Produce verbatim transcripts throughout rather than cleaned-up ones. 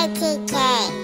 K K K.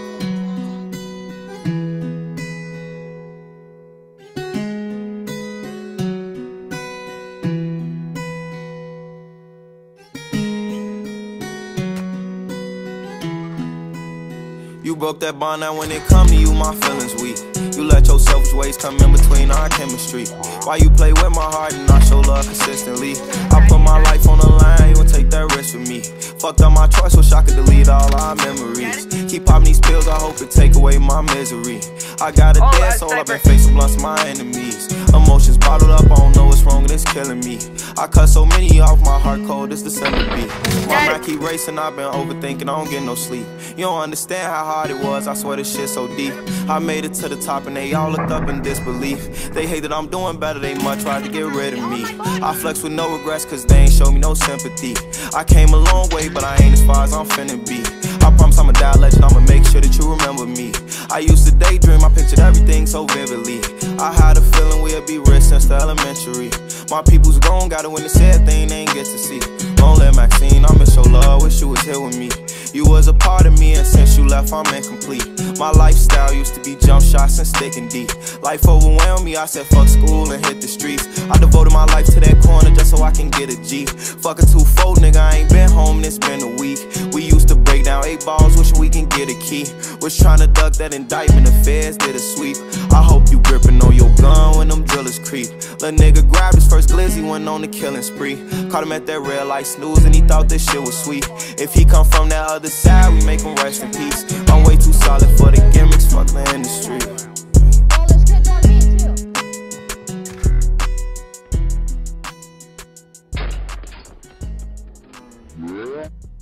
You broke that bond, now when it come to you, my feelings weak. You let your selfish ways come in between our chemistry. Why you play with my heart and not show love consistently? I put my life on the line, you would take that risk with me. Fucked up my choice, wish I could delete all our memories. Keep popping these pills, I hope it take away my misery. I got a dead soul, I've been facing blunts, my enemies. Emotions bottled up, I don't know what's wrong, and it's killing me. I cut so many off, my heart cold, it's December beat. My mind keep racing, I've been overthinking, I don't get no sleep. You don't understand how hard it was, I swear this shit so deep. I made it to the top and they all looked up in disbelief. They hate that I'm doing better, they much tried to get rid of me. I flex with no regrets cause they ain't show me no sympathy. I came a long way but I ain't as far as I'm finna be. I promise I'ma die a legend, I'ma make sure that you remember me. I used to daydream, I pictured everything so vividly. I had a feeling we'd be rich since the elementary. My people's gone, gotta witness everything they ain't get to see. Don't let Maxine, I miss your love, wish you was here with me. You was a part of me and since you left I'm incomplete. My lifestyle used to be jump shots and sticking deep. Life overwhelmed me, I said fuck school and hit the streets. I devoted my life to that corner just so I can get a G. Fuck a two-fold nigga, I ain't been home, it's been a week. We used to break down eight balls, wishing we can get a key. Was trying to duck that indictment, the feds did a sweep. I hope you gripping on your gun when them drillers creep. Lil' nigga grabbed his first glizzy, went on the killing spree. Caught him at that red light snooze and he thought this shit was sweet. If he come from that other side, we make him rest in peace. I'm way too solid for the gimmicks, fuck the industry.